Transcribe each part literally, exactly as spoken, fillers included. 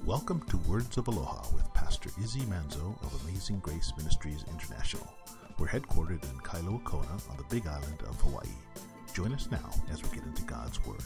Welcome to Words of Aloha with Pastor Isidoro Manzo of Amazing Grace Ministries International. We're headquartered in Kailua-Kona on the Big Island of Hawaii. Join us now as we get into God's Word.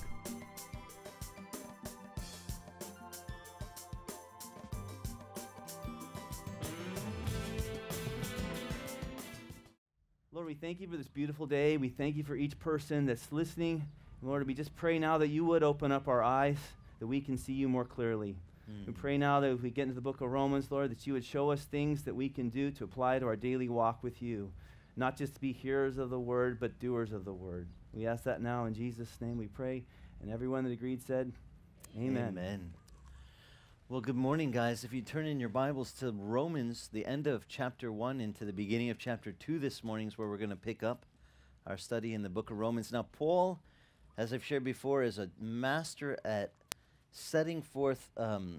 Lord, we thank you for this beautiful day. We thank you for each person that's listening. Lord, we just pray now that you would open up our eyes, that we can see you more clearly. Mm. We pray now that if we get into the book of Romans, Lord, that you would show us things that we can do to apply to our daily walk with you, not just to be hearers of the word, but doers of the word. We ask that now in Jesus' name we pray. And everyone that agreed said, amen. Amen. Well, good morning, guys. If you turn in your Bibles to Romans, the end of chapter one into the beginning of chapter two this morning is where we're going to pick up our study in the book of Romans. Now, Paul, as I've shared before, is a master at setting forth um,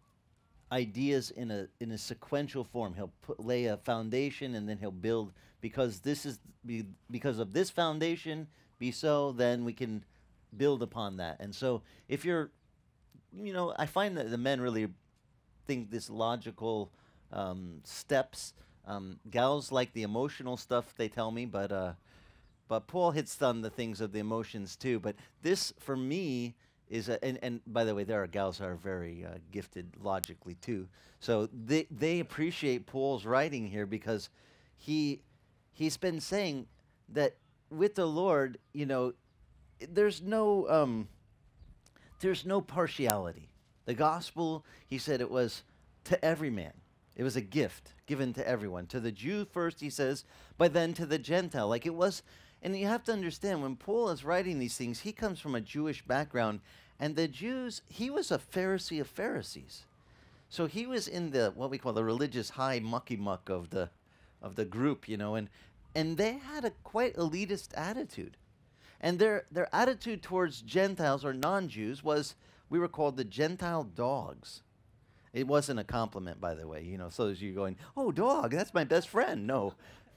ideas in a in a sequential form. He'll put, lay a foundation and then he'll build. Because this is be, because of this foundation, be so, then we can build upon that. And so, if you're, you know, I find that the men really think this logical um, steps. Um, gals like the emotional stuff, they tell me, but uh, but Paul hits on the things of the emotions too. But this, for me, is a, and, and by the way, there are gals that are very uh, gifted logically too. So they they appreciate Paul's writing here because he he's been saying that with the Lord, you know, there's no um, there's no partiality. The gospel, he said, it was to every man. It was a gift given to everyone. To the Jew first, he says, but then to the Gentile. Like it was. And you have to understand, when Paul is writing these things, he comes from a Jewish background, and the Jews, he was a Pharisee of Pharisees. So he was in the, what we call the religious high mucky muck of the of the group, you know, and and they had a quite elitist attitude. And their their attitude towards Gentiles or non-Jews was, we were called the Gentile dogs. It wasn't a compliment, by the way, you know, so as you're going, oh, dog, that's my best friend. No.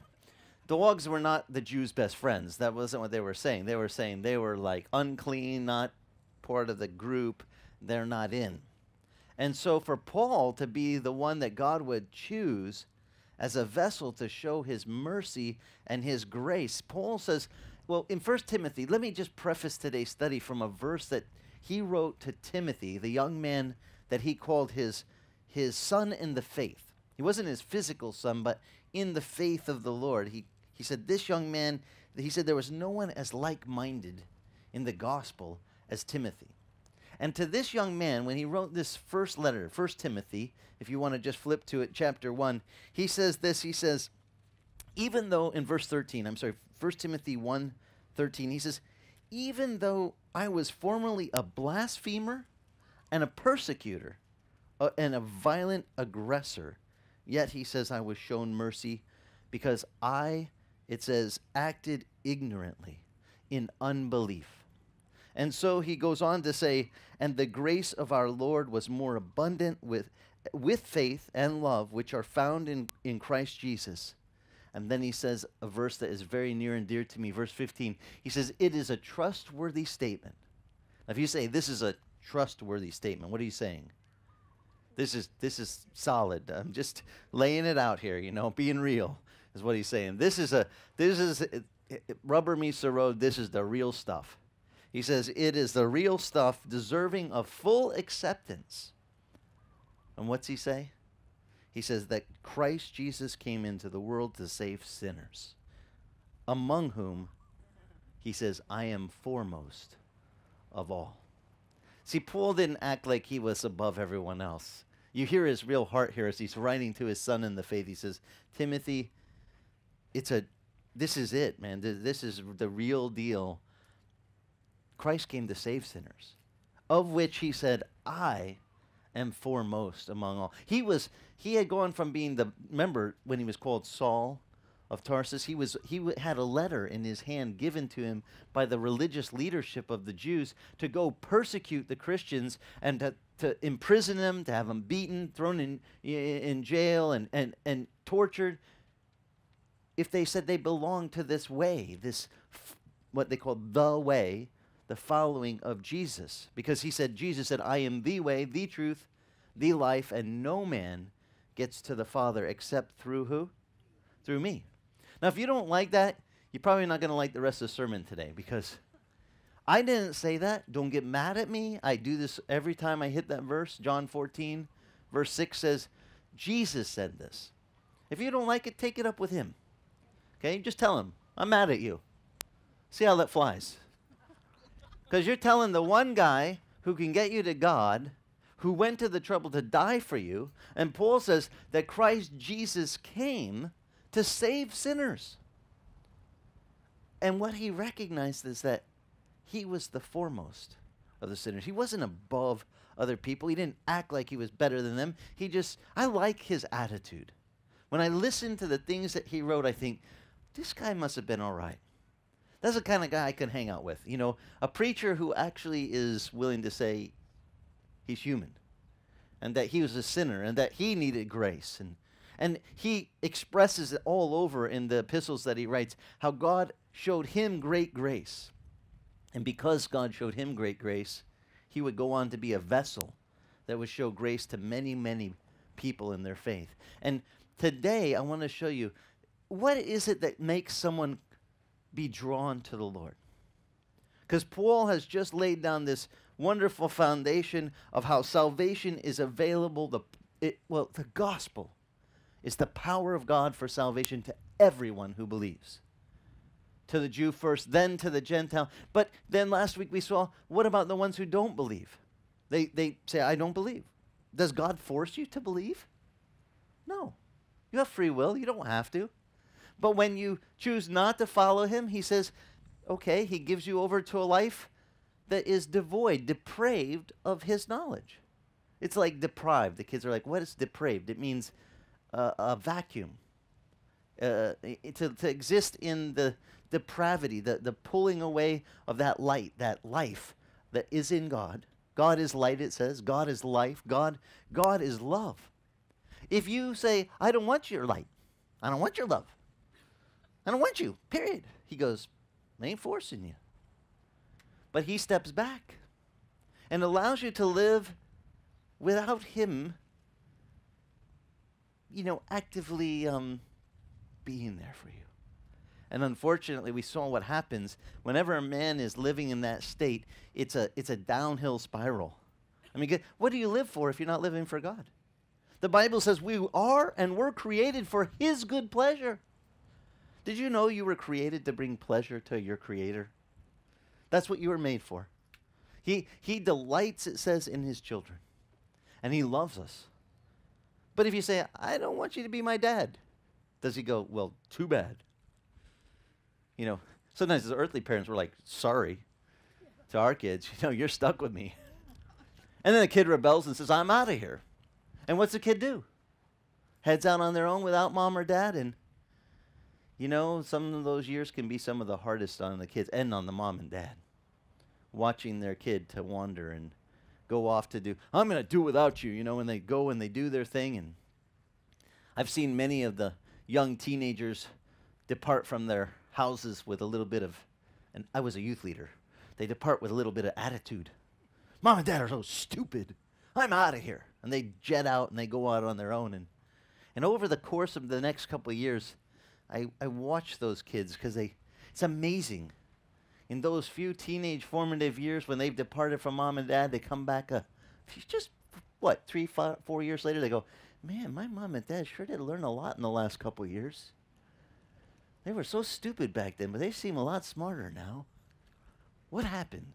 Dogs were not the Jews' best friends. That wasn't what they were saying. They were saying they were like unclean, not part of the group. They're not in. And so for Paul to be the one that God would choose as a vessel to show his mercy and his grace, Paul says, well, in First Timothy, let me just preface today's study from a verse that he wrote to Timothy, the young man that he called his, his son in the faith. He wasn't his physical son, but in the faith of the Lord. He He said, this young man, he said there was no one as like-minded in the gospel as Timothy. And to this young man, when he wrote this first letter, First Timothy, if you want to just flip to it, chapter one, he says this, he says, even though, in verse thirteen, I'm sorry, First Timothy one thirteen, he says, even though I was formerly a blasphemer and a persecutor uh, and a violent aggressor, yet he says I was shown mercy because I, it says, acted ignorantly in unbelief. And so he goes on to say, and the grace of our Lord was more abundant with, with faith and love, which are found in, in Christ Jesus. And then he says a verse that is very near and dear to me, verse fifteen. He says, it is a trustworthy statement. Now, if you say this is a trustworthy statement, what are you saying? This is, this is solid. I'm just laying it out here, you know, being real. Is what he's saying. This is a, this is, it, it, rubber meets the road, this is the real stuff. He says, it is the real stuff deserving of full acceptance. And what's he say? He says that Christ Jesus came into the world to save sinners, among whom, he says, I am foremost of all. See, Paul didn't act like he was above everyone else. You hear his real heart here as he's writing to his son in the faith. He says, Timothy, It's a, this is it, man. Th this is the real deal. Christ came to save sinners, of which he said, I am foremost among all. He was, he had gone from being the, remember when he was called Saul of Tarsus, he was, he w had a letter in his hand given to him by the religious leadership of the Jews to go persecute the Christians and to, to imprison them, to have them beaten, thrown in, in jail and, and, and tortured, if they said they belonged to this way, this, f what they call the way, the following of Jesus. Because he said, Jesus said, I am the way, the truth, the life, and no man gets to the Father except through who? Through me. Now, if you don't like that, you're probably not going to like the rest of the sermon today, because I didn't say that. Don't get mad at me. I do this every time I hit that verse. John fourteen, verse six says, Jesus said this. If you don't like it, take it up with him. Okay? Just tell him, I'm mad at you. See how that flies. Because you're telling the one guy who can get you to God, who went to the trouble to die for you, and Paul says that Christ Jesus came to save sinners. And what he recognized is that he was the foremost of the sinners. He wasn't above other people. He didn't act like he was better than them. He just, I like his attitude. When I listen to the things that he wrote, I think, this guy must have been all right. That's the kind of guy I could hang out with. You know, a preacher who actually is willing to say he's human, and that he was a sinner, and that he needed grace. And, and he expresses it all over in the epistles that he writes, how God showed him great grace. And because God showed him great grace, he would go on to be a vessel that would show grace to many, many people in their faith. And today I want to show you, what is it that makes someone be drawn to the Lord? Because Paul has just laid down this wonderful foundation of how salvation is available. The it, well, the gospel is the power of God for salvation to everyone who believes. To the Jew first, then to the Gentile. But then last week we saw, what about the ones who don't believe? They, they say, I don't believe. Does God force you to believe? No. You have free will. You don't have to. But when you choose not to follow him, he says, okay, he gives you over to a life that is devoid, depraved of his knowledge. It's like deprived. The kids are like, what is depraved? It means uh, a vacuum. Uh, to, to exist in the depravity, the, the pulling away of that light, that life that is in God. God is light, it says. God is life. God, God is love. If you say, I don't want your light, I don't want your love, I don't want you, period. He goes, I ain't forcing you. But he steps back and allows you to live without him, you know, actively um, being there for you. And unfortunately, we saw what happens whenever a man is living in that state. It's a, it's a downhill spiral. I mean, what do you live for if you're not living for God? The Bible says we are and were created for his good pleasure. Did you know you were created to bring pleasure to your Creator? That's what you were made for. He, he delights, it says, in his children. And he loves us. But if you say, I don't want you to be my dad, does he go, well, too bad? You know, sometimes as earthly parents, we're like, sorry to our kids. You know, you're stuck with me. And then the kid rebels and says, I'm out of here. And what's the kid do? Heads out on their own without mom or dad. And, you know, some of those years can be some of the hardest on the kids and on the mom and dad. Watching their kid to wander and go off to do, I'm going to do without you, you know, and they go and they do their thing. And I've seen many of the young teenagers depart from their houses with a little bit of, and I was a youth leader, they depart with a little bit of attitude. Mom and dad are so stupid. I'm out of here. And they jet out and they go out on their own. And, and over the course of the next couple of years, I, I watch those kids because they, it's amazing. In those few teenage formative years when they've departed from mom and dad, they come back a, just, what, three, five, four years later, they go, man, my mom and dad sure did learn a lot in the last couple of years. They were so stupid back then, but they seem a lot smarter now. What happened?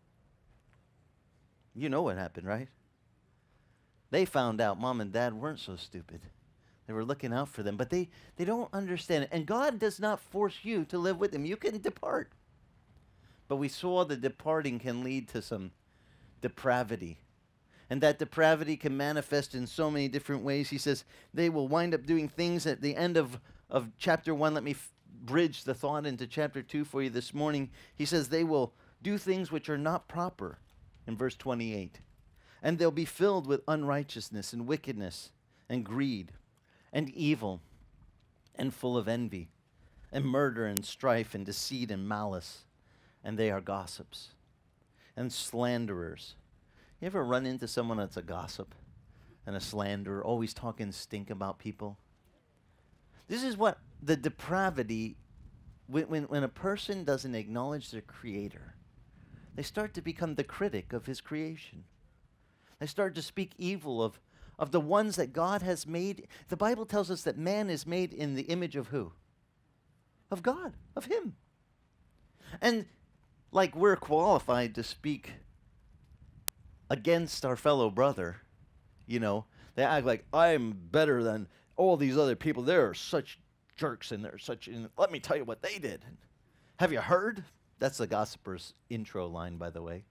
You know what happened, right? They found out mom and dad weren't so stupid. They were looking out for them, but they, they don't understand it. And God does not force you to live with him. You can depart. But we saw the departing can lead to some depravity. And that depravity can manifest in so many different ways. He says they will wind up doing things at the end of, of chapter one. Let me f- bridge the thought into chapter two for you this morning. He says they will do things which are not proper in verse twenty-eight. And they'll be filled with unrighteousness and wickedness and greed and evil and full of envy and murder and strife and deceit and malice. And they are gossips and slanderers. You ever run into someone that's a gossip? and a slanderer, always talking stink about people. This is what the depravity, when, when, when a person doesn't acknowledge their creator, they start to become the critic of his creation. They start to speak evil of, of the ones that God has made. The Bible tells us that man is made in the image of who? Of God, of him. And like we're qualified to speak against our fellow brother, you know, they act like I'm better than all these other people. They're such jerks and they're such, and let me tell you what they did. Have you heard? That's the gossiper's intro line, by the way.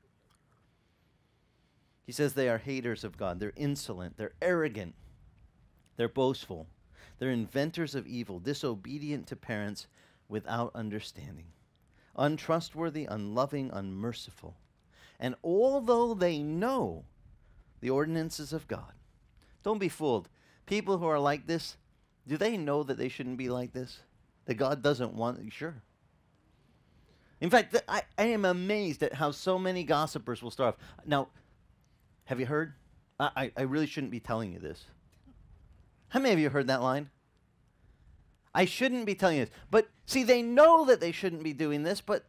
He says they are haters of God. They're insolent. They're arrogant. They're boastful. They're inventors of evil, disobedient to parents without understanding, untrustworthy, unloving, unmerciful. And although they know the ordinances of God, don't be fooled. People who are like this, do they know that they shouldn't be like this? That God doesn't want? Sure. In fact, th- I, I am amazed at how so many gossipers will start off. Now, have you heard? I, I, I really shouldn't be telling you this. How many of you heard that line? I shouldn't be telling you this. But see, they know that they shouldn't be doing this, but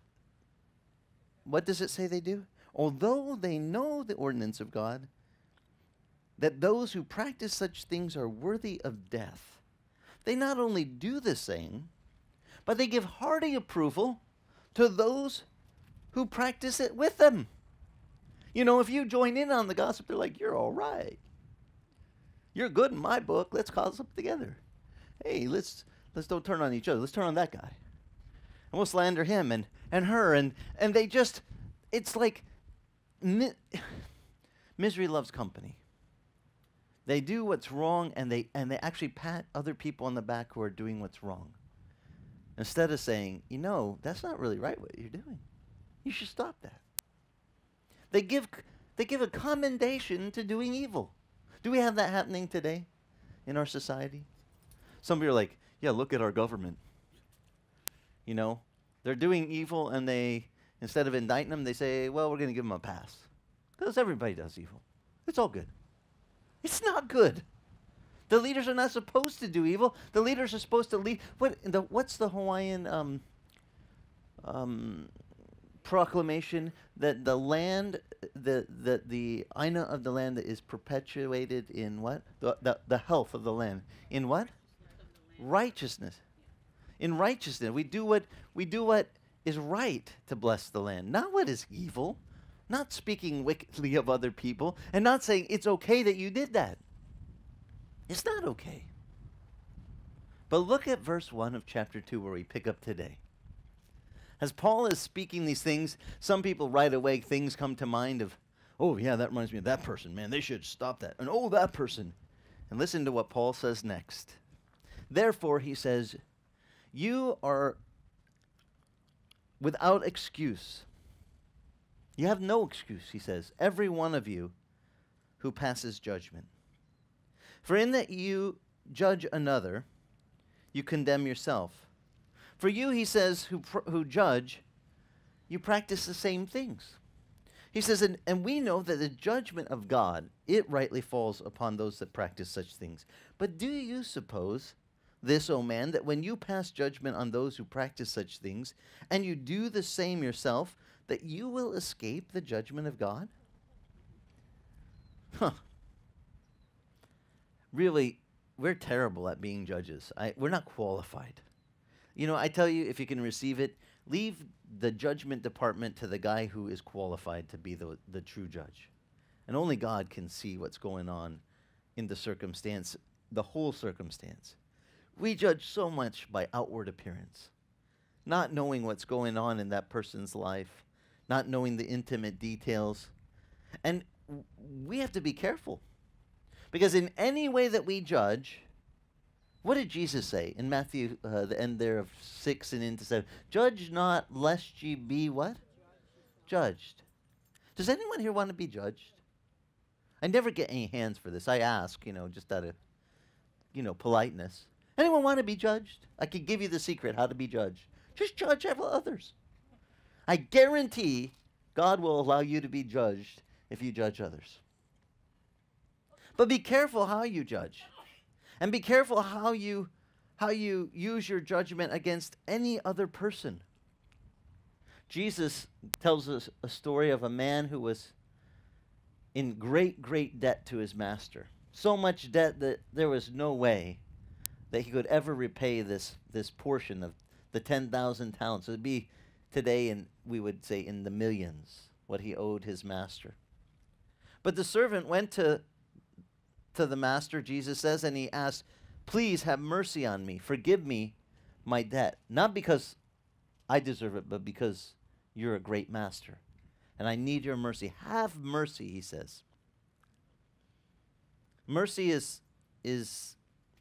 what does it say they do? Although they know the ordinance of God, that those who practice such things are worthy of death, they not only do the same, but they give hearty approval to those who practice it with them. You know, if you join in on the gossip, they're like, you're all right. You're good in my book. Let's cause up together. Hey, let's let's don't turn on each other. Let's turn on that guy. And we'll slander him and, and her. And, and they just, it's like mi- misery loves company. They do what's wrong, and they and they actually pat other people on the back who are doing what's wrong. Instead of saying, you know, that's not really right what you're doing. You should stop that. They give they give a commendation to doing evil. Do we have that happening today in our society? Some people are like, yeah, look at our government. You know, they're doing evil, and they, instead of indicting them, they say, well, we're going to give them a pass. Because everybody does evil. It's all good. It's not good. The leaders are not supposed to do evil. The leaders are supposed to lead. What the? What's the Hawaiian um, um, proclamation that the land, the the the aina of the land is perpetuated in what? The the, the health of the land in what? Righteousness. In righteousness, we do what we do what is right to bless the land, not what is evil. Not speaking wickedly of other people, and not saying it's okay that you did that. It's not okay. But look at verse one of chapter two where we pick up today. As Paul is speaking these things, some people right away, things come to mind of, oh yeah, that reminds me of that person. Man, they should stop that. And oh, that person. And listen to what Paul says next. Therefore, he says, you are without excuse. You have no excuse, he says, every one of you who passes judgment. For in that you judge another, you condemn yourself. For you, he says, who, pr- who judge, you practice the same things. He says, and, and we know that the judgment of God, it rightly falls upon those that practice such things. But do you suppose this, O man, that when you pass judgment on those who practice such things, and you do the same yourself, that you will escape the judgment of God? Huh. Really, we're terrible at being judges. I, we're not qualified. You know, I tell you, if you can receive it, leave the judgment department to the guy who is qualified to be the, the true judge. And only God can see what's going on in the circumstance, the whole circumstance. We judge so much by outward appearance, not knowing what's going on in that person's life, not knowing the intimate details. And w- we have to be careful. Because in any way that we judge, what did Jesus say in Matthew, uh, the end there of six and into seven? Judge not, lest ye be what? Judged. Does anyone here want to be judged? I never get any hands for this. I ask, you know, just out of, you know, politeness. Anyone want to be judged? I could give you the secret how to be judged. Just judge others. I guarantee God will allow you to be judged if you judge others. But be careful how you judge. And be careful how you how you use your judgment against any other person. Jesus tells us a story of a man who was in great, great debt to his master. So much debt that there was no way that he could ever repay this, this portion of the ten thousand talents. It would be today, in, we would say, in the millions, what he owed his master. But the servant went to, to the master, Jesus says, and he asked, please have mercy on me. Forgive me my debt. Not because I deserve it, but because you're a great master. And I need your mercy. Have mercy, he says. Mercy is, is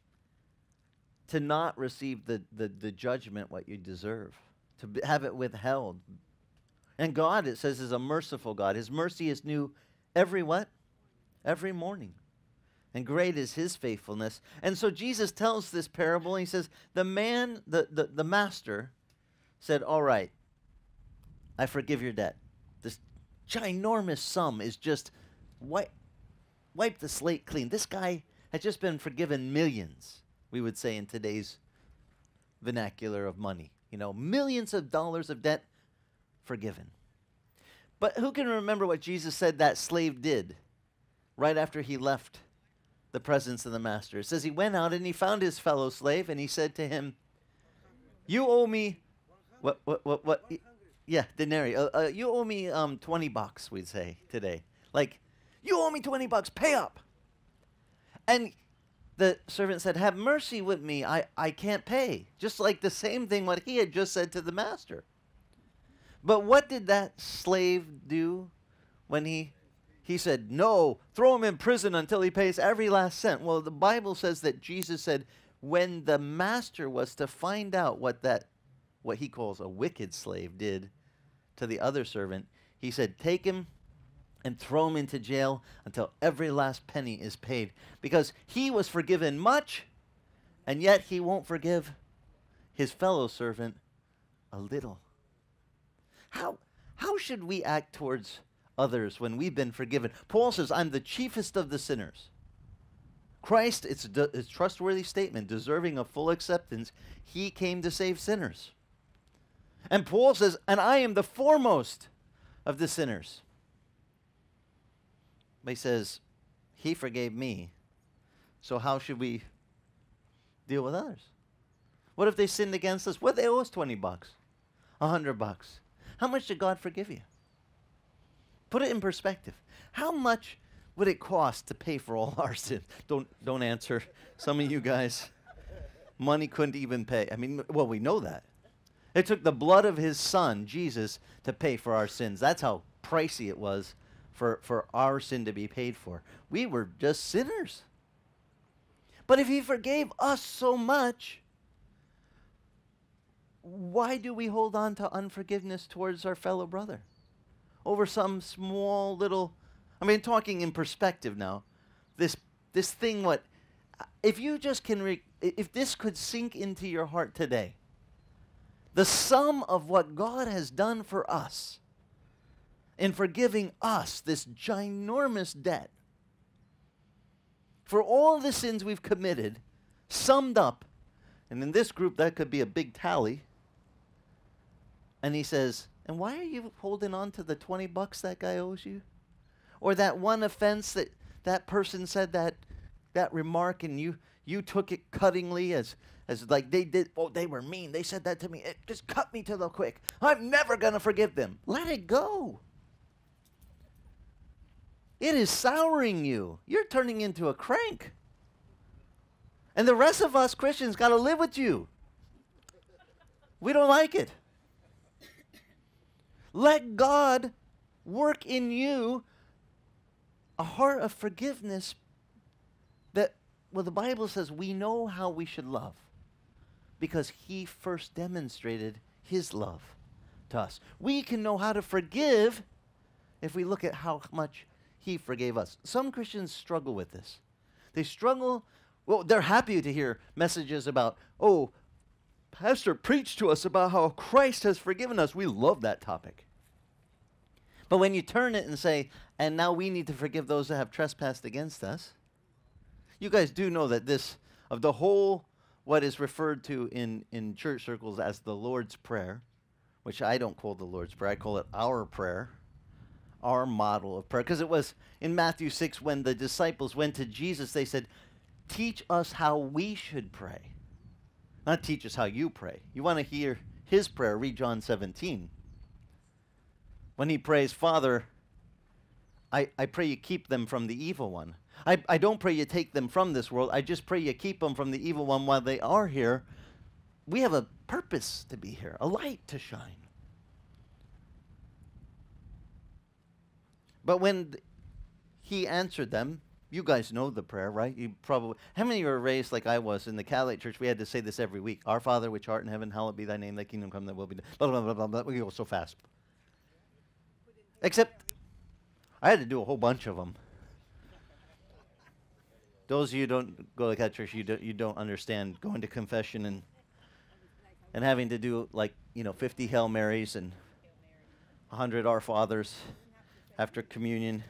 to not receive the, the, the judgment what you deserve, to b- have it withheld. And God, it says, is a merciful God. His mercy is new every what? Every morning. And great is his faithfulness. And so Jesus tells this parable, and he says, the man, the, the, the master said, all right, I forgive your debt. This ginormous sum is just wipe, wipe the slate clean. This guy has just been forgiven millions, we would say in today's vernacular of money. You know, millions of dollars of debt forgiven. But who can remember what Jesus said that slave did right after he left the presence of the master? It says he went out and he found his fellow slave and he said to him, you owe me, what, what, what, what, yeah, denarii. Uh, uh, you owe me um, twenty bucks, we'd say today. Like, you owe me twenty bucks, pay up. And the servant said, have mercy with me, I, I can't pay. Just like the same thing what he had just said to the master. But what did that slave do when he, he said, no, throw him in prison until he pays every last cent? Well, the Bible says that Jesus said, when the master was to find out what that, what he calls a wicked slave did to the other servant, he said, take him and throw him into jail until every last penny is paid. Because he was forgiven much, and yet he won't forgive his fellow servant a little. How, how should we act towards others when we've been forgiven? Paul says, I'm the chiefest of the sinners. Christ, it's a, it's a trustworthy statement, deserving of full acceptance. He came to save sinners. And Paul says, and I am the foremost of the sinners. But he says, he forgave me. So how should we deal with others? What if they sinned against us? What if they owe us twenty bucks? A hundred bucks? How much did God forgive you? Put it in perspective. How much would it cost to pay for all our sins? Don't, don't answer. Some of you guys, money couldn't even pay. I mean, well, we know that. It took the blood of his son, Jesus, to pay for our sins. That's how pricey it was for, for our sin to be paid for. We were just sinners. But if he forgave us so much, why do we hold on to unforgiveness towards our fellow brother? Over some small little, I mean, talking in perspective now, this this thing, what, if you just can, re, if this could sink into your heart today, the sum of what God has done for us in forgiving us this ginormous debt, for all the sins we've committed, summed up, and in this group that could be a big tally, and he says, and why are you holding on to the twenty bucks that guy owes you? Or that one offense that that person said that that remark and you you took it cuttingly as as like they did, oh, they were mean. They said that to me. It just cut me to the quick. I'm never going to forgive them. Let it go. It is souring you. You're turning into a crank. And the rest of us Christians got to live with you. We don't like it. Let God work in you a heart of forgiveness that, well, the Bible says we know how we should love because he first demonstrated his love to us. We can know how to forgive if we look at how much he forgave us. Some Christians struggle with this. They struggle, well, they're happy to hear messages about, oh, Pastor preached to us about how Christ has forgiven us. We love that topic. But when you turn it and say, and now we need to forgive those that have trespassed against us, You guys do know that this, of the whole, what is referred to in, in church circles as the Lord's Prayer, which I don't call the Lord's Prayer, I call it our prayer, our model of prayer. Because it was in Matthew six when the disciples went to Jesus, they said, teach us how we should pray. Not teach us how you pray. You want to hear his prayer, read John seventeen. When he prays, Father, I, I pray you keep them from the evil one. I, I don't pray you take them from this world. I just pray you keep them from the evil one while they are here. We have a purpose to be here, a light to shine. But when th- he answered them, you guys know the prayer, right? You probably, how many were raised like I was in the Catholic Church? We had to say this every week. Our Father, which art in heaven, hallowed be thy name, thy kingdom come, thy will be done. Blah, blah, blah, blah, blah. We go so fast. Except, I had to do a whole bunch of them. Those of you who don't go to Catholic Church, you don't, you don't understand going to confession and and having to do like, you know, fifty Hail Marys and one hundred Our Fathers after communion.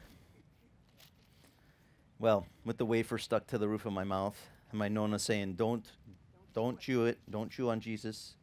Well, with the wafer stuck to the roof of my mouth, and my nonna saying, don't, don't chew it, don't chew on Jesus.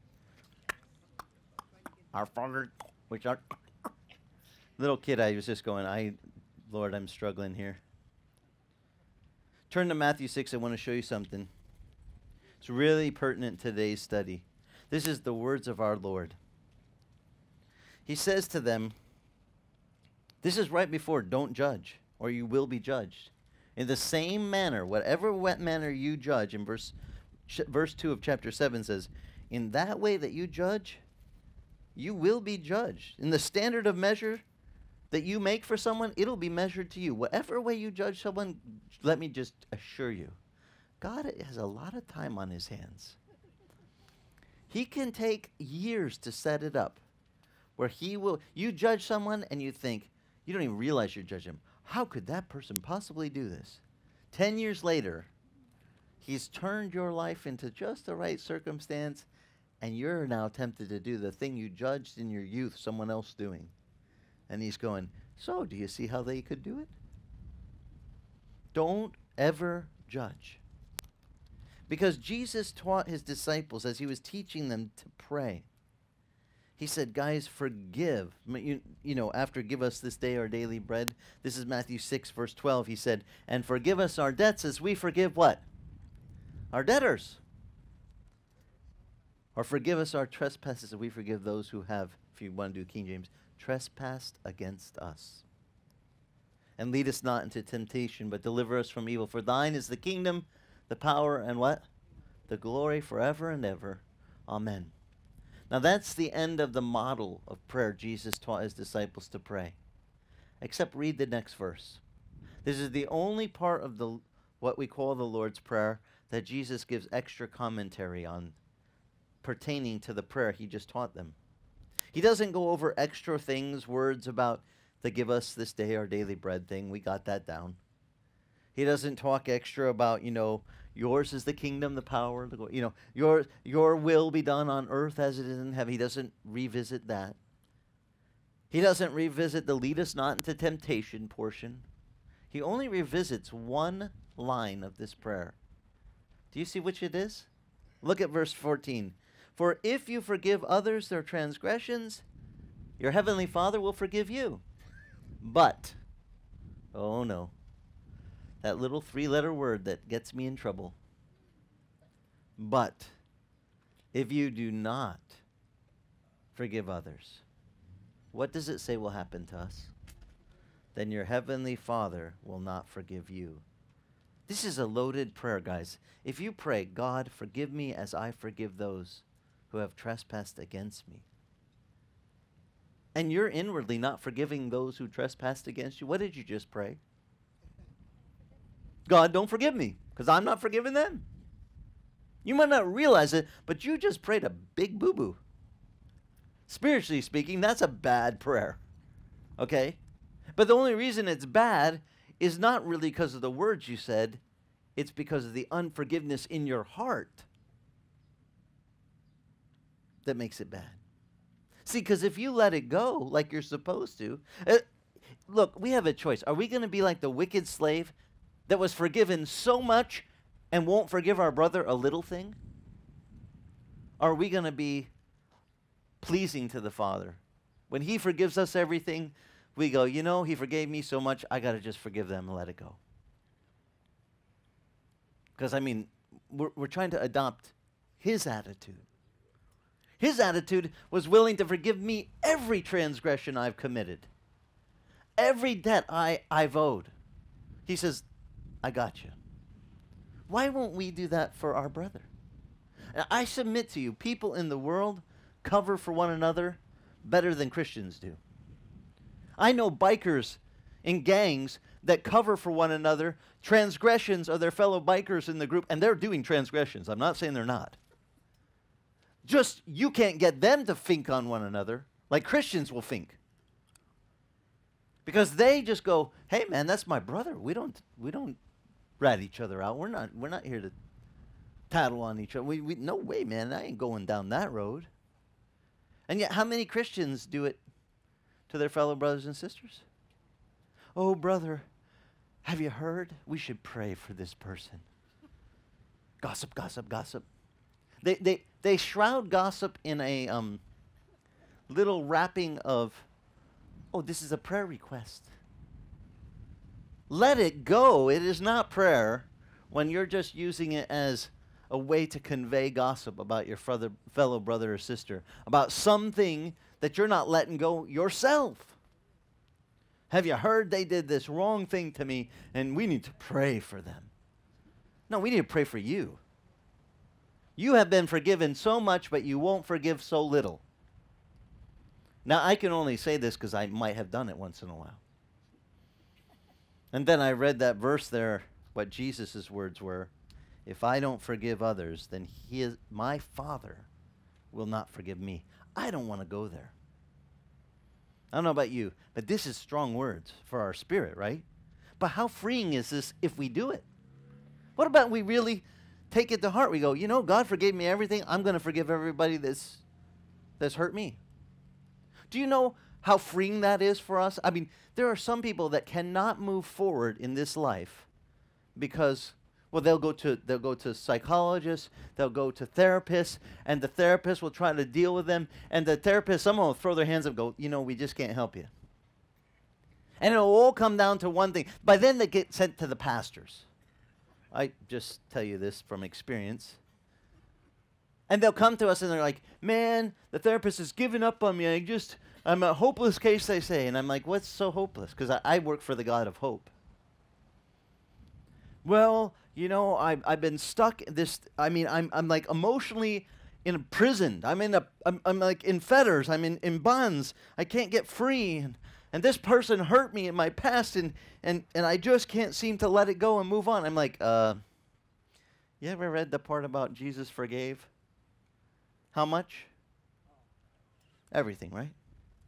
Our Father, which art... Little kid, I was just going, I, Lord, I'm struggling here. Turn to Matthew six, I want to show you something. It's really pertinent to today's study. This is the words of our Lord. He says to them, this is right before, don't judge, or you will be judged. In the same manner, whatever wet manner you judge, in verse, ch- verse two of chapter seven says, in that way that you judge, you will be judged. In the standard of measure that you make for someone, it'll be measured to you. Whatever way you judge someone, let me just assure you, God has a lot of time on his hands. He can take years to set it up where he will, you judge someone and you think, you don't even realize you're judging him. How could that person possibly do this? Ten years later, he's turned your life into just the right circumstance, and you're now tempted to do the thing you judged in your youth someone else doing. And he's going, so do you see how they could do it? Don't ever judge. Because Jesus taught his disciples as he was teaching them to pray. He said, guys, forgive. You, you know, after give us this day our daily bread. This is Matthew six, verse twelve. He said, and forgive us our debts as we forgive what? Our debtors. Or forgive us our trespasses as we forgive those who have, if you want to do King James, trespassed against us. And lead us not into temptation, but deliver us from evil. For thine is the kingdom, the power, and what? The glory forever and ever. Amen. Now that's the end of the model of prayer Jesus taught his disciples to pray. Except read the next verse. This is the only part of the what we call the Lord's Prayer that Jesus gives extra commentary on pertaining to the prayer he just taught them. He doesn't go over extra things, words about the give us this day our daily bread thing. We got that down. He doesn't talk extra about, you know, yours is the kingdom, the power, the, you know, your, your will be done on earth as it is in heaven. He doesn't revisit that. He doesn't revisit the lead us not into temptation portion. He only revisits one line of this prayer. Do you see which it is? Look at verse fourteen. For if you forgive others their transgressions, your heavenly Father will forgive you. But, oh no, that little three-letter word that gets me in trouble. But, if you do not forgive others, what does it say will happen to us? Then your heavenly Father will not forgive you. This is a loaded prayer, guys. If you pray, God, forgive me as I forgive those who have trespassed against me, and you're inwardly not forgiving those who trespassed against you, what did you just pray? God, don't forgive me, because I'm not forgiving them. You might not realize it, but you just prayed a big boo-boo. Spiritually speaking, that's a bad prayer. Okay? But the only reason it's bad is not really because of the words you said. It's because of the unforgiveness in your heart that makes it bad. See, because if you let it go like you're supposed to, uh, look, we have a choice. Are we going to be like the wicked slave that was forgiven so much and won't forgive our brother a little thing? Are we going to be pleasing to the Father? When he forgives us everything, we go, you know, he forgave me so much, I got to just forgive them and let it go. Because, I mean, we're, we're trying to adopt his attitude. His attitude was willing to forgive me every transgression I've committed, every debt I, I've owed. He says, I got you. Why won't we do that for our brother? And I submit to you, people in the world cover for one another better than Christians do. I know bikers in gangs that cover for one another transgressions of their fellow bikers in the group, and they're doing transgressions. I'm not saying they're not. Just you can't get them to think on one another like Christians will think. Because they just go, hey man, that's my brother. We don't we don't rat each other out. We're not we're not here to tattle on each other. We, we no way, man. I ain't going down that road. And yet how many Christians do it to their fellow brothers and sisters? Oh, brother, have you heard? We should pray for this person. Gossip, gossip, gossip. They they they shroud gossip in a um little wrapping of, oh, this is a prayer request. Let it go. It is not prayer when you're just using it as a way to convey gossip about your frother, fellow brother or sister, about something that you're not letting go yourself. Have you heard they did this wrong thing to me, and we need to pray for them? No, we need to pray for you. You have been forgiven so much, but you won't forgive so little. Now, I can only say this because I might have done it once in a while. And then I read that verse there, what Jesus' words were. If I don't forgive others, then he is, my Father will not forgive me. I don't want to go there. I don't know about you, but this is strong words for our spirit, right? But how freeing is this if we do it? What about we really take it to heart? We go, you know, God forgave me everything. I'm going to forgive everybody that's, that's hurt me. Do you know how freeing that is for us? I mean, there are some people that cannot move forward in this life because, well, they'll go to they'll go to psychologists, they'll go to therapists, and the therapist will try to deal with them, and the therapist, someone will throw their hands up and go, you know, we just can't help you. And it'll all come down to one thing. By then they get sent to the pastors. I just tell you this from experience. And they'll come to us and they're like, man, the therapist has given up on me. I just, I'm a hopeless case, they say. And I'm like, what's so hopeless? Because I, I work for the God of hope. Well, you know, I've, I've been stuck in this, I mean, I'm, I'm like emotionally imprisoned. I'm in a, I'm, I'm like in fetters. I'm in, in bonds. I can't get free. And, and this person hurt me in my past, and, and, and I just can't seem to let it go and move on. I'm like, uh, you ever read the part about Jesus forgave? How much? Everything, right?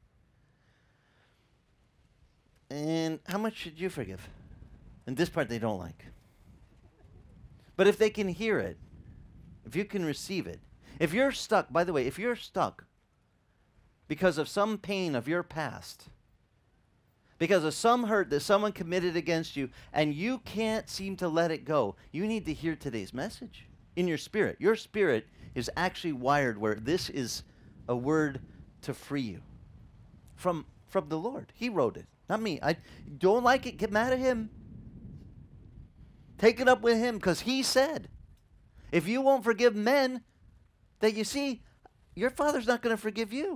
And how much should you forgive? And this part they don't like. But if they can hear it, if you can receive it, if you're stuck, by the way, if you're stuck because of some pain of your past, because of some hurt that someone committed against you, and you can't seem to let it go, you need to hear today's message in your spirit. Your spirit is actually wired where this is a word to free you from, from the Lord. He wrote it, not me. I don't like it, get mad at him. Take it up with him, because he said, if you won't forgive men that you see, your Father's not going to forgive you.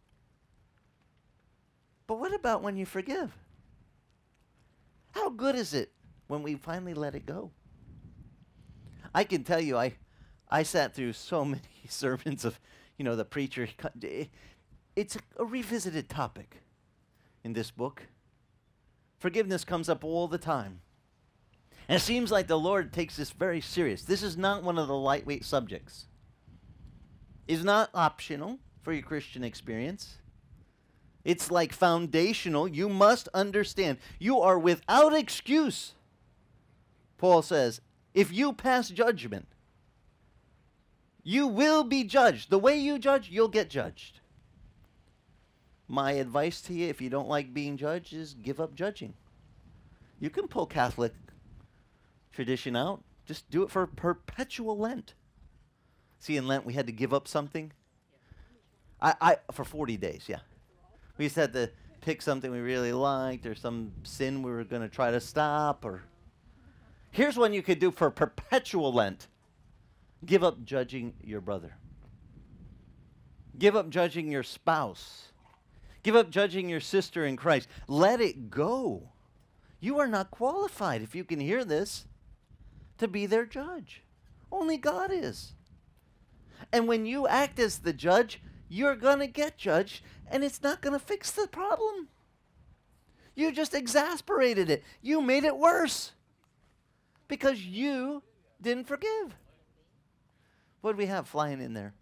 But what about when you forgive? How good is it when we finally let it go? I can tell you, I, I sat through so many sermons of, you know, the preacher. It's a, a revisited topic in this book. Forgiveness comes up all the time. And it seems like the Lord takes this very serious. This is not one of the lightweight subjects. It's not optional for your Christian experience. It's like foundational. You must understand. You are without excuse, Paul says. If you pass judgment, you will be judged. The way you judge, you'll get judged. My advice to you, if you don't like being judged, is give up judging. You can pull Catholic tradition out. Just do it for perpetual Lent. See, in Lent we had to give up something. I, I for forty days, yeah. We just had to pick something we really liked or some sin we were going to try to stop. Or here's one you could do for perpetual Lent. Give up judging your brother. Give up judging your spouse. Give up judging your sister in Christ. Let it go. You are not qualified, if you can hear this, to be their judge. Only God is. And when you act as the judge, you're going to get judged, and it's not going to fix the problem. You just exasperated it. You made it worse because you didn't forgive. What do we have flying in there?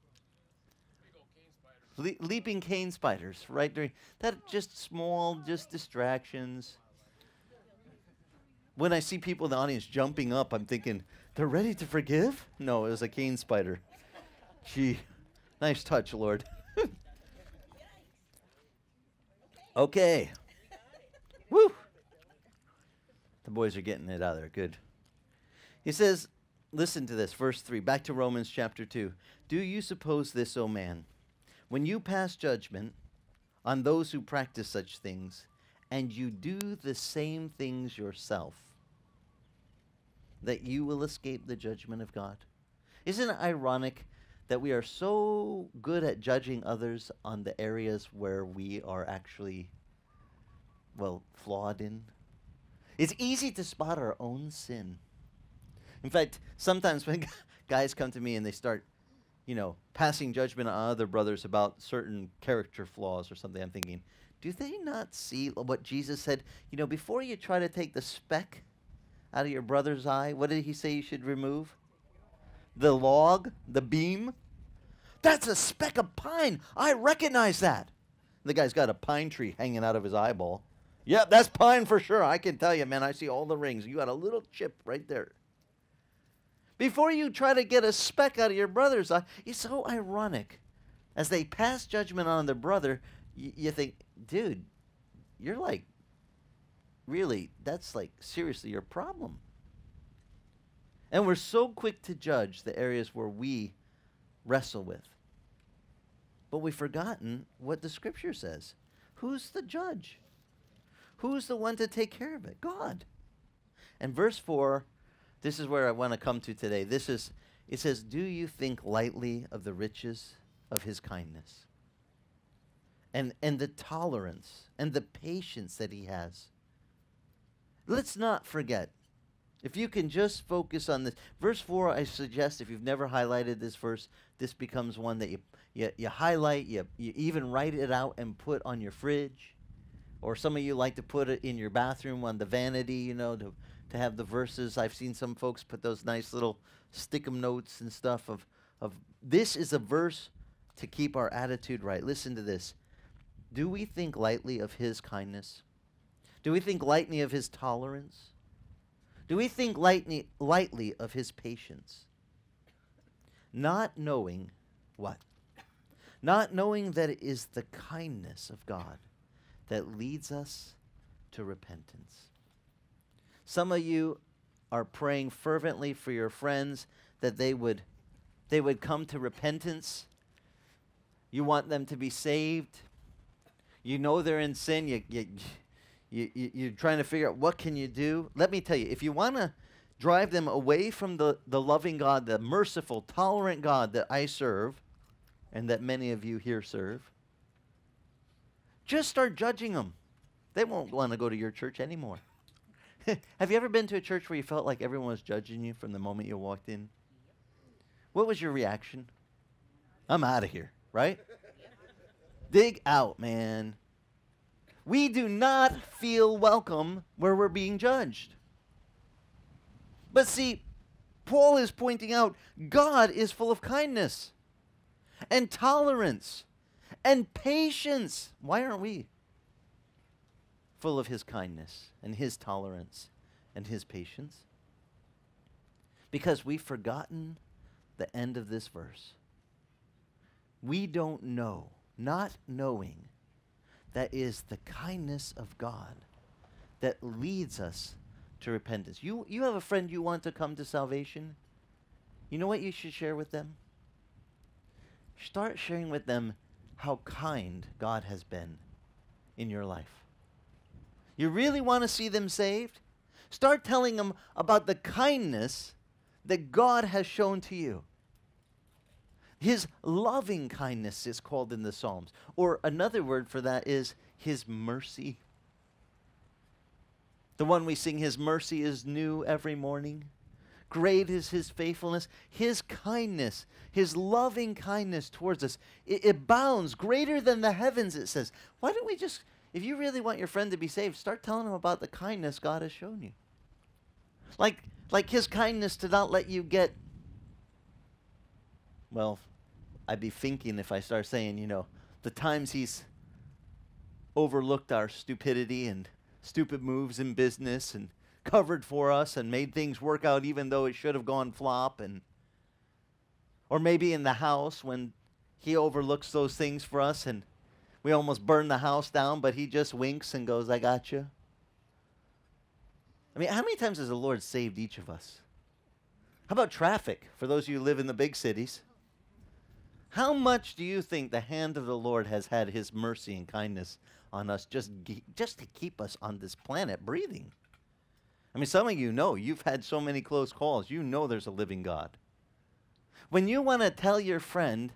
Le- leaping cane spiders, right? During that, just small, just distractions. When I see people in the audience jumping up, I'm thinking, they're ready to forgive? No, it was a cane spider. Gee, nice touch, Lord. Okay. Woo! The boys are getting it out there. Good. He says, listen to this, verse three, back to Romans chapter two. Do you suppose this, O man, when you pass judgment on those who practice such things, and you do the same things yourself, that you will escape the judgment of God? Isn't it ironic that we are so good at judging others on the areas where we are actually, well, flawed in? It's easy to spot our own sin. In fact, sometimes when guys come to me and they start, you know, passing judgment on other brothers about certain character flaws or something, I'm thinking, do they not see what Jesus said? You know, before you try to take the speck out of your brother's eye, what did he say you should remove? The log, the beam. That's a speck of pine. I recognize that. The guy's got a pine tree hanging out of his eyeball. Yeah, that's pine for sure. I can tell you, man, I see all the rings. You got a little chip right there. Before you try to get a speck out of your brother's eye, it's so ironic. As they pass judgment on their brother, y- you think, dude, you're like, really, that's like seriously your problem. And we're so quick to judge the areas where we wrestle with. But we've forgotten what the scripture says. Who's the judge? Who's the one to take care of it? God. And verse four, this is where I want to come to today. This is, it says, do you think lightly of the riches of his kindness? And, and the tolerance and the patience that he has. Let's not forget. If you can just focus on this. Verse four, I suggest, if you've never highlighted this verse, this becomes one that you, you, you highlight, you, you even write it out and put on your fridge. Or some of you like to put it in your bathroom on the vanity, you know, to, to have the verses. I've seen some folks put those nice little stick-em notes and stuff of, of this is a verse to keep our attitude right. Listen to this. Do we think lightly of his kindness? Do we think lightly of his tolerance? Do we think lightly, lightly of his patience? Not knowing what? Not knowing that it is the kindness of God that leads us to repentance. Some of you are praying fervently for your friends that they would, they would come to repentance. You want them to be saved. You know they're in sin. You, you, you, you, you're trying to figure out what can you do. Let me tell you, if you want to drive them away from the, the loving God, the merciful, tolerant God that I serve, and that many of you here serve, just start judging them. They won't want to go to your church anymore. Have you ever been to a church where you felt like everyone was judging you from the moment you walked in? What was your reaction? I'm out of here, right? Dig out, man. We do not feel welcome where we're being judged. But see, Paul is pointing out God is full of kindness and tolerance and patience. Why aren't we full of his kindness and his tolerance and his patience? Because we've forgotten the end of this verse. We don't know, not knowing, that is the kindness of God that leads us to repentance. You, you have a friend you want to come to salvation. You know what you should share with them? Start sharing with them how kind God has been in your life. You really want to see them saved? Start telling them about the kindness that God has shown to you. His loving kindness is called in the Psalms. Or another word for that is His mercy. The one we sing, His mercy is new every morning. Great is His faithfulness. His kindness, His loving kindness towards us, it, it bounds greater than the heavens, it says. Why don't we just, if you really want your friend to be saved, start telling them about the kindness God has shown you. Like, like His kindness to not let you get, well, I'd be thinking if I start saying, you know, the times He's overlooked our stupidity and stupid moves in business and covered for us and made things work out even though it should have gone flop. And or maybe in the house when He overlooks those things for us and we almost burn the house down, but He just winks and goes, I got you. I mean, how many times has the Lord saved each of us? How about traffic for those of you who live in the big cities? How much do you think the hand of the Lord has had His mercy and kindness on us just, just to keep us on this planet breathing? I mean, some of you know, you've had so many close calls. You know there's a living God. When you want to tell your friend,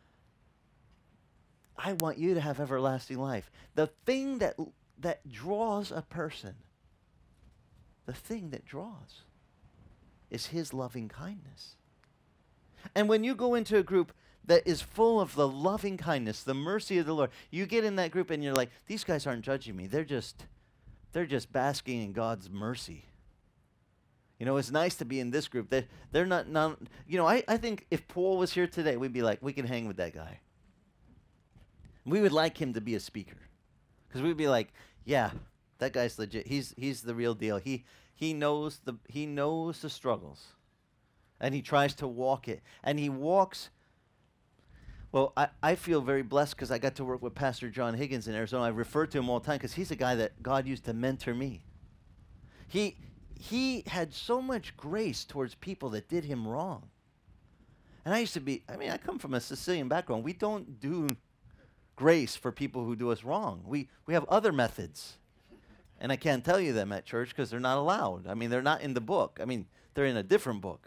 I want you to have everlasting life, the thing that, that draws a person, the thing that draws is His loving kindness. And when you go into a group that is full of the loving kindness, the mercy of the Lord, you get in that group and you're like, these guys aren't judging me. They're just, they're just basking in God's mercy. You know, it's nice to be in this group. They're, they're not, not, you know, I, I think if Paul was here today, we'd be like, we can hang with that guy. We would like him to be a speaker. Because we'd be like, yeah, that guy's legit. He's, he's the real deal. He, he, knows the, he knows the struggles. And he tries to walk it. And he walks. Well, I, I feel very blessed because I got to work with Pastor John Higgins in Arizona. I refer to him all the time because he's a guy that God used to mentor me. He, he had so much grace towards people that did him wrong. And I used to be, I mean, I come from a Sicilian background. We don't do grace for people who do us wrong. We, we have other methods. And I can't tell you them at church because they're not allowed. I mean, they're not in the book. I mean, they're in a different book.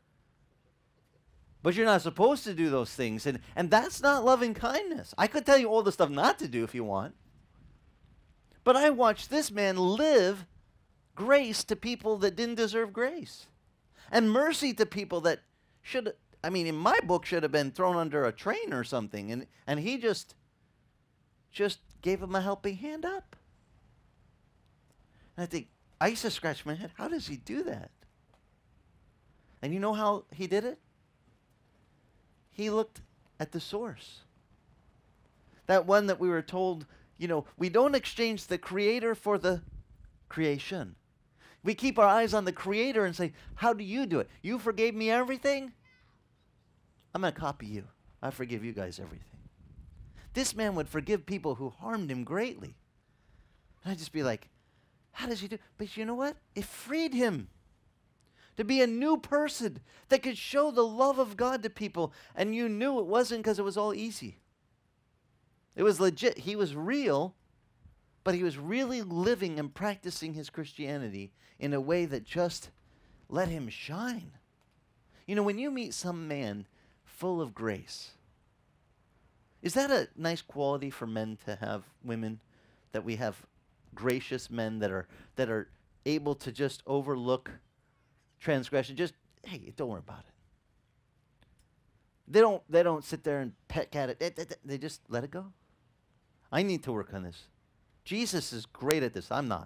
But you're not supposed to do those things. And, and that's not loving kindness. I could tell you all the stuff not to do if you want. But I watched this man live grace to people that didn't deserve grace. And mercy to people that should, I mean, in my book, should have been thrown under a train or something. And, and he just, just gave them a helping hand up. And I think, I used to scratch my head. How does he do that? And you know how he did it? He looked at the source. That one that we were told, you know, we don't exchange the Creator for the creation. We keep our eyes on the Creator and say, how do you do it? You forgave me everything? I'm going to copy you. I forgive you guys everything. This man would forgive people who harmed him greatly. And I'd just be like, how does he do it? But you know what? It freed him to be a new person that could show the love of God to people. And you knew it wasn't because it was all easy. It was legit. He was real, but he was really living and practicing his Christianity in a way that just let him shine. You know, when you meet some man full of grace, is that a nice quality for men to have, women? That we have gracious men that are that are able to just overlook transgression. Just, hey, don't worry about it. They don't they don't sit there and peck at it. They just let it go. I need to work on this. Jesus is great at this. I'm not.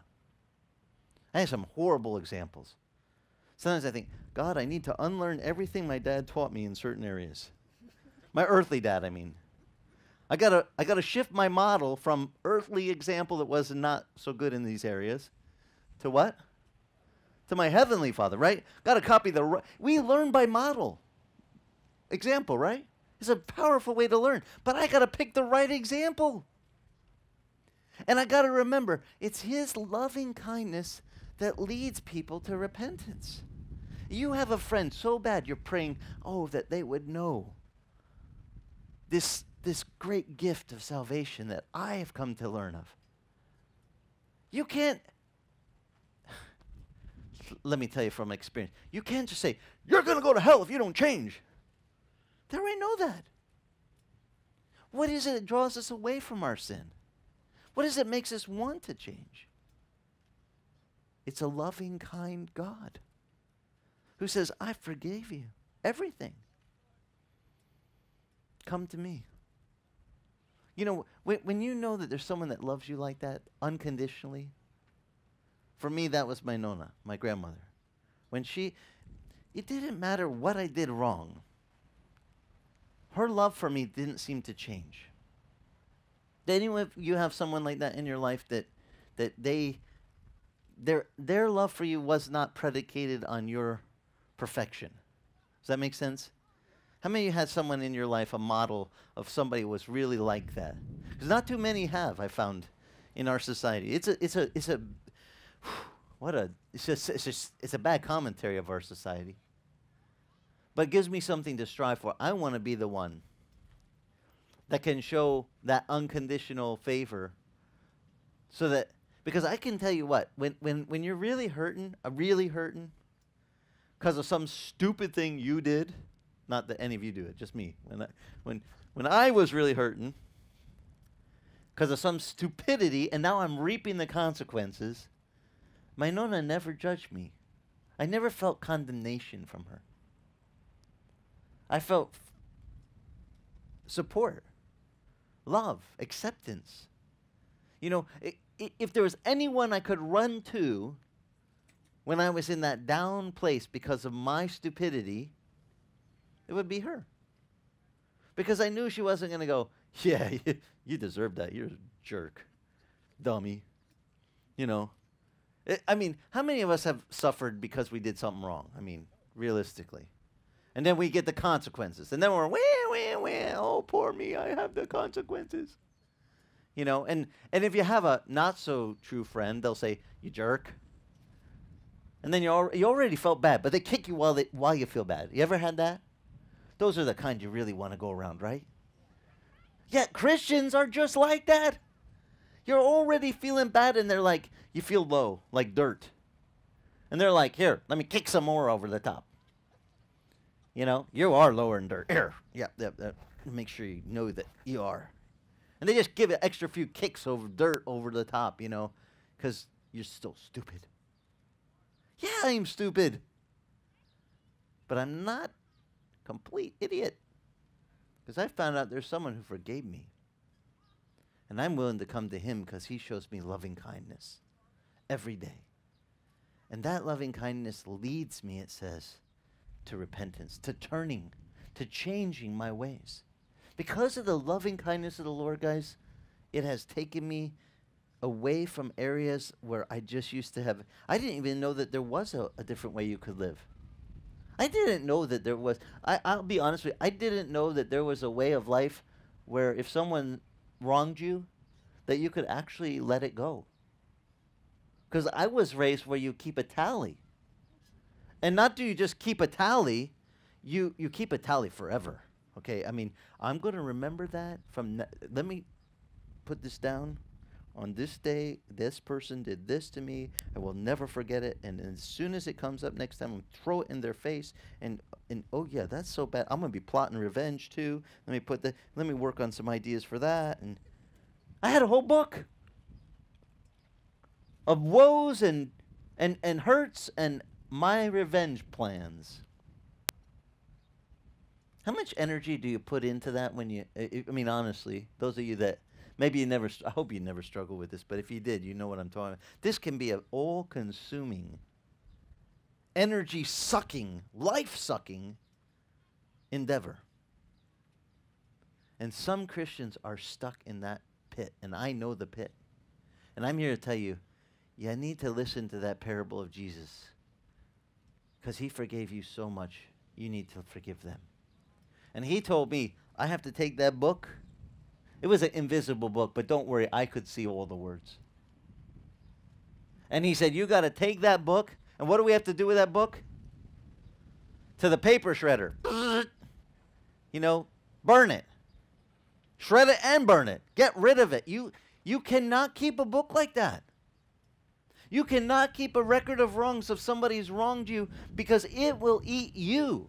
I have some horrible examples. Sometimes I think, God, I need to unlearn everything my dad taught me in certain areas. My earthly dad, I mean. I gotta I gotta shift my model from earthly example that was not so good in these areas to what? To my heavenly Father, right? Got to copy the right. We learn by model. Example, right? It's a powerful way to learn. But I got to pick the right example. And I got to remember, it's His loving kindness that leads people to repentance. You have a friend so bad, you're praying, oh, that they would know this, this great gift of salvation that I have come to learn of. You can't, let me tell you from experience, you can't just say, you're going to go to hell if you don't change. They already know that. What is it that draws us away from our sin? What is it that makes us want to change? It's a loving, kind God who says, I forgave you everything. Come to me. You know, when, when you know that there's someone that loves you like that, unconditionally, for me, that was my Nona, my grandmother. When she, it didn't matter what I did wrong. Her love for me didn't seem to change. Did anyone of you have someone like that in your life that, that they, their, their love for you was not predicated on your perfection? Does that make sense? How many of you had someone in your life, a model of somebody who was really like that? Because not too many have, I found, in our society. It's a, it's a, it's a, what a, it's just, it's just, it's a bad commentary of our society. But it gives me something to strive for. I want to be the one that can show that unconditional favor so that, because I can tell you what, when, when, when you're really hurting, uh, really hurting, because of some stupid thing you did, not that any of you do it, just me. When I, when, when I was really hurting, because of some stupidity, and now I'm reaping the consequences, my Nona never judged me. I never felt condemnation from her. I felt f- support, love, acceptance. You know, I, I, if there was anyone I could run to when I was in that down place because of my stupidity, it would be her. Because I knew she wasn't going to go, yeah, you, you deserve that. You're a jerk, dummy. You know, it, I mean, how many of us have suffered because we did something wrong? I mean, realistically. And then we get the consequences. And then we're, wah, wah, wah, oh, poor me, I have the consequences. You know, and, and if you have a not-so-true friend, they'll say, you jerk. And then you, al- you already felt bad, but they kick you while, they, while you feel bad. You ever had that? Those are the kind you really want to go around, right? Yet Christians are just like that. You're already feeling bad, and they're like, you feel low, like dirt. And they're like, here, let me kick some more over the top. You know, you are lower than dirt. Here, yep, yep, yep. Make sure you know that you are. And they just give it extra few kicks over dirt over the top, you know, because you're still stupid. Yeah, I'm stupid. But I'm not a complete idiot. Because I found out there's someone who forgave me. And I'm willing to come to him because he shows me loving kindness every day. And that loving kindness leads me, it says, to repentance, to turning, to changing my ways. Because of the loving kindness of the Lord, guys, it has taken me away from areas where I just used to have. I didn't even know that there was a, a different way you could live. I didn't know that there was. I, I'll be honest with you. I didn't know that there was a way of life where if someone wronged you, that you could actually let it go. Because I was raised where you keep a tally. And not do you just keep a tally, you, you keep a tally forever. Okay, I mean, I'm going to remember that from, ne- let me put this down. On this day, this person did this to me. I will never forget it. And as soon as it comes up next time, I'm throw it in their face. And, and oh, yeah, that's so bad. I'm going to be plotting revenge, too. Let me put the, let me work on some ideas for that. And I had a whole book of woes and, and, and hurts and my revenge plans. How much energy do you put into that when you, I, I mean, honestly, those of you that, maybe you never, I hope you never struggle with this, but if you did, you know what I'm talking about. This can be an all-consuming, energy-sucking, life-sucking endeavor. And some Christians are stuck in that pit, and I know the pit. And I'm here to tell you, you need to listen to that parable of Jesus. Because he forgave you so much, you need to forgive them. And he told me, I have to take that book. It was an invisible book, but don't worry, I could see all the words. And he said, you got to take that book, and what do we have to do with that book? To the paper shredder. You know, burn it. Shred it and burn it. Get rid of it. You, you cannot keep a book like that. You cannot keep a record of wrongs if somebody's wronged you, because it will eat you.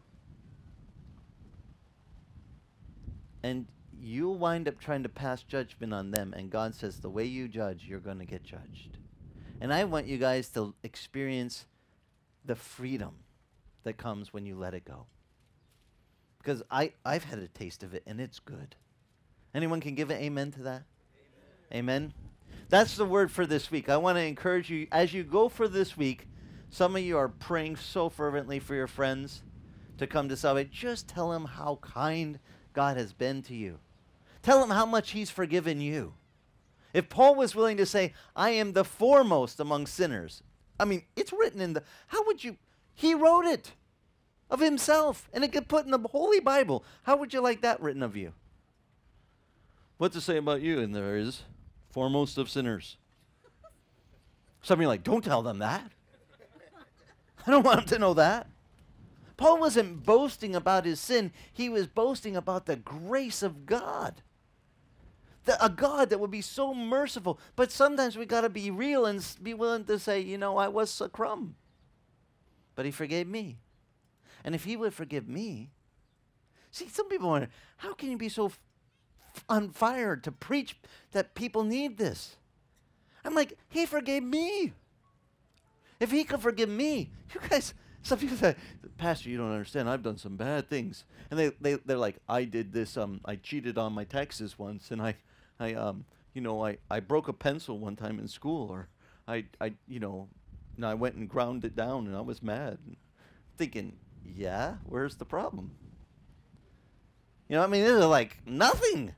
And you'll wind up trying to pass judgment on them, and God says the way you judge, you're going to get judged. And I want you guys to experience the freedom that comes when you let it go. Because I, I've had a taste of it, and it's good. Anyone can give an amen to that? Amen. Amen? That's the word for this week. I want to encourage you, as you go for this week, some of you are praying so fervently for your friends to come to salvation. Just tell them how kind God has been to you. Tell them how much he's forgiven you. If Paul was willing to say, I am the foremost among sinners, I mean, it's written in the, how would you, he wrote it of himself, and it get put in the Holy Bible. How would you like that written of you? What to say about you? And there is foremost of sinners. Some of you are like, don't tell them that. I don't want them to know that. Paul wasn't boasting about his sin. He was boasting about the grace of God. The, a God that would be so merciful. But sometimes we got to be real and s- be willing to say, you know, I was a crumb. But he forgave me. And if he would forgive me, see, some people wonder, how can you be so f- on fire to preach that people need this? I'm like, he forgave me. If he could forgive me, you guys, some people say, Pastor, you don't understand, I've done some bad things. And they, they, they're like, I did this, um, I cheated on my taxes once, and I, I um, you know, I, I broke a pencil one time in school, or I, I, you know, and I went and ground it down, and I was mad. Thinking, yeah, where's the problem? You know, I mean, this is like nothing.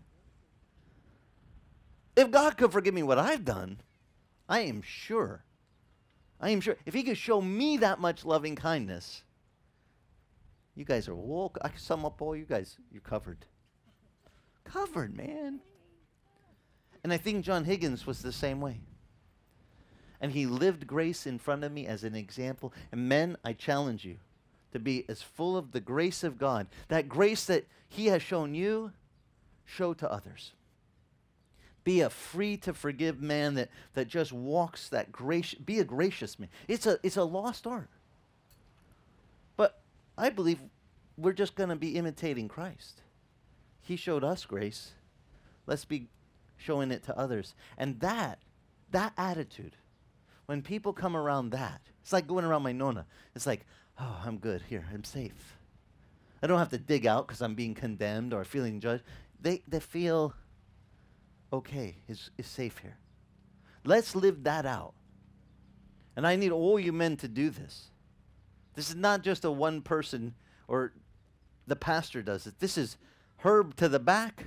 If God could forgive me what I've done, I am sure, I am sure, if he could show me that much loving kindness, you guys are woke. I can sum up all you guys, you're covered. Covered, man. And I think John Higgins was the same way. And he lived grace in front of me as an example. And men, I challenge you to be as full of the grace of God. That grace that he has shown you, show to others. Be a free to forgive man that, that just walks that gracious, be a gracious man. It's a, it's a lost art. But I believe we're just going to be imitating Christ. He showed us grace. Let's be showing it to others. And that, that attitude, when people come around that, it's like going around my nona. It's like, oh, I'm good here. I'm safe. I don't have to dig out because I'm being condemned or feeling judged. They, they feel okay, is is safe here. Let's live that out. And I need all you men to do this. This is not just a one person or the pastor does it. This is Herb to the back.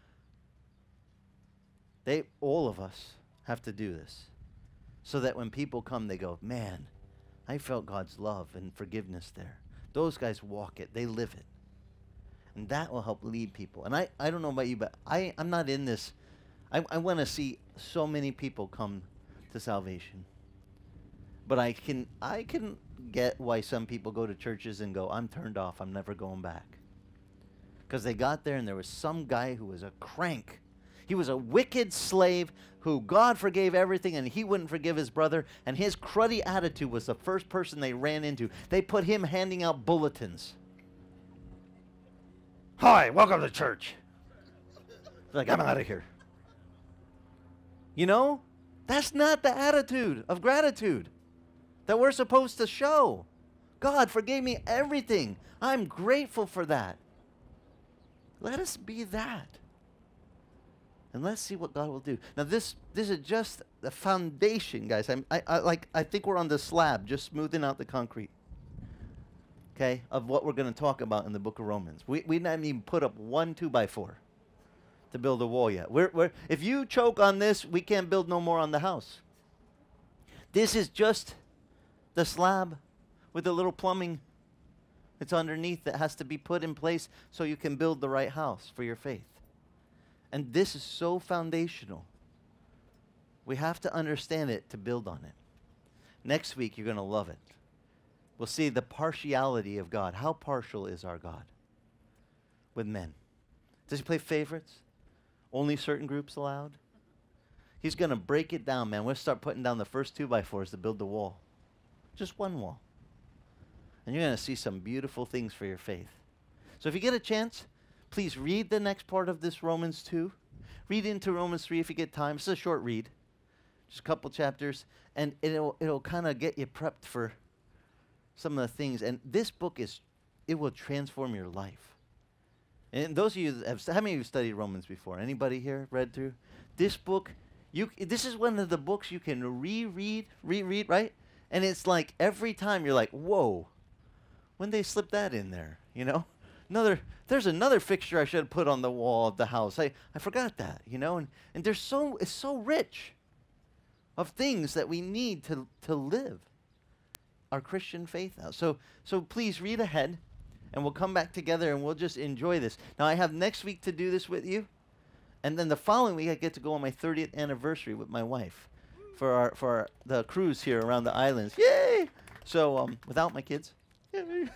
They, all of us have to do this. So that when people come, they go, man, I felt God's love and forgiveness there. Those guys walk it. They live it. And that will help lead people. And I, I don't know about you, but I, I'm not in this. I, I want to see so many people come to salvation. But I can I can get why some people go to churches and go, I'm turned off. I'm never going back. Because they got there and there was some guy who was a crank. He was a wicked slave who God forgave everything and he wouldn't forgive his brother. And his cruddy attitude was the first person they ran into. They put him handing out bulletins. Hi, welcome to church. Like, I'm out of here. You know, that's not the attitude of gratitude that we're supposed to show. God forgave me everything. I'm grateful for that. Let us be that. And let's see what God will do. Now, this this is just the foundation, guys. I'm, I, I, like, I think we're on the slab, just smoothing out the concrete, okay, of what we're going to talk about in the book of Romans. We, we haven't even put up one two by four to build a wall yet. We're, we're, if you choke on this, we can't build no more on the house. This is just the slab with the little plumbing that's underneath that has to be put in place so you can build the right house for your faith. And this is so foundational. We have to understand it to build on it. Next week, you're going to love it. We'll see the partiality of God. How partial is our God with men? Does he play favorites? Only certain groups allowed? He's going to break it down, man. We'll start putting down the first two by fours to build the wall. Just one wall. And you're going to see some beautiful things for your faith. So if you get a chance, please read the next part of this Romans two. Read into Romans three if you get time. It's a short read. Just a couple chapters. And it'll, it'll kind of get you prepped for some of the things. And this book is, it will transform your life. And those of you that have, how many of you studied Romans before? Anybody here read through? This book, you, this is one of the books you can reread, reread, right? And it's like every time you're like, whoa, when they slip that in there, you know? Another, there's another fixture I should have put on the wall of the house. I, I forgot that, you know? And, and there's so, it's so rich of things that we need to, to live our Christian faith out. So, so please read ahead. And we'll come back together and we'll just enjoy this. Now, I have next week to do this with you. And then the following week, I get to go on my thirtieth anniversary with my wife for our for our, the cruise here around the islands. Yay! So, um, without my kids. Yay.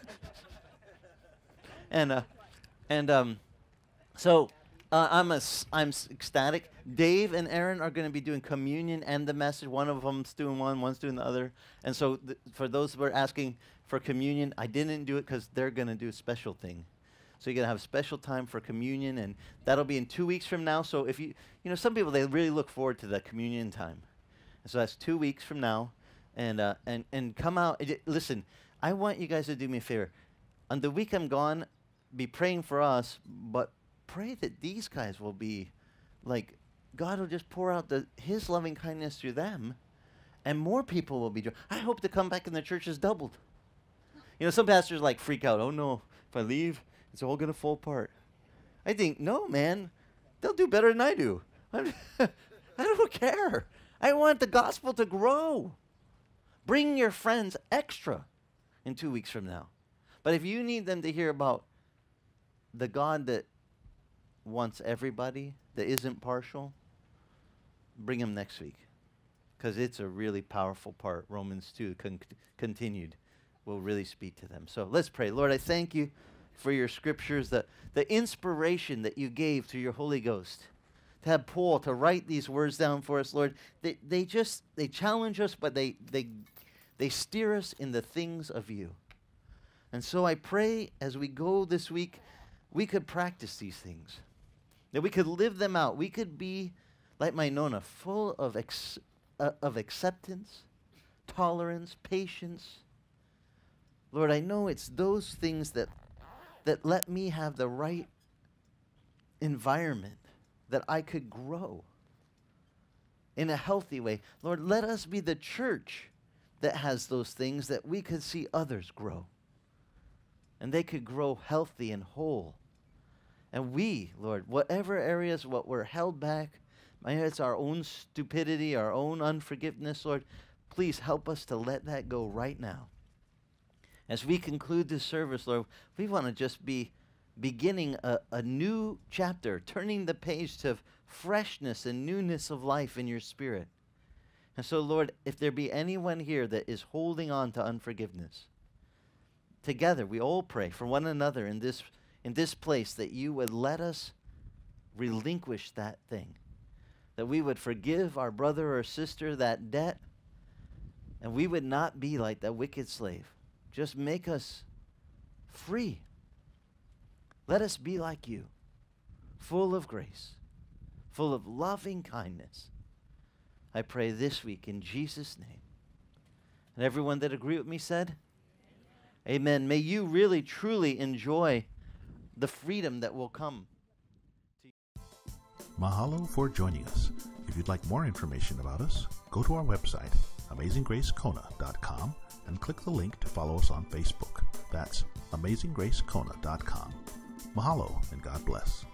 and, uh, and, um, so, uh, I'm, a s- I'm s- ecstatic. Dave and Aaron are going to be doing communion and the message. One of them's doing one, one's doing the other. And so, th- for those who are asking for communion, I didn't do it because they're going to do a special thing. So you're going to have a special time for communion, and that'll be in two weeks from now. So if you, you know, some people, they really look forward to the communion time. And so that's two weeks from now. And, uh, and, and come out. And listen, I want you guys to do me a favor. On the week I'm gone, be praying for us, but pray that these guys will be, like, God will just pour out the his loving kindness through them, and more people will be. I hope to come back and the church is doubled. You know, some pastors like freak out. Oh no, if I leave, it's all going to fall apart. I think, no, man, they'll do better than I do. I'm I don't care. I want the gospel to grow. Bring your friends extra in two weeks from now. But if you need them to hear about the God that wants everybody, that isn't partial, bring them next week. Because it's a really powerful part. Romans two con- continued will really speak to them. So let's pray. Lord, I thank you for your scriptures, the, the inspiration that you gave to your Holy Ghost to have Paul to write these words down for us, Lord. They, they just, they challenge us, but they, they, they steer us in the things of you. And so I pray as we go this week, we could practice these things, that we could live them out. We could be like my Nona, full of, ex, uh, of acceptance, tolerance, patience. Lord, I know it's those things that that let me have the right environment that I could grow in a healthy way. Lord, let us be the church that has those things that we could see others grow. And they could grow healthy and whole. And we, Lord, whatever areas what we're held back, maybe it's our own stupidity, our own unforgiveness, Lord, please help us to let that go right now. As we conclude this service, Lord, we want to just be beginning a, a new chapter, turning the page to freshness and newness of life in your spirit. And so, Lord, if there be anyone here that is holding on to unforgiveness, together we all pray for one another in this in this place that you would let us relinquish that thing, that we would forgive our brother or sister that debt, and we would not be like that wicked slave. Just make us free. Let us be like you, full of grace, full of loving kindness. I pray this week in Jesus' name. And everyone that agreed with me said, Amen. Amen. May you really, truly enjoy the freedom that will come. Mahalo for joining us. If you'd like more information about us, go to our website, amazing grace kona dot com, and click the link to follow us on Facebook. That's amazing grace kona dot com. Mahalo and God bless.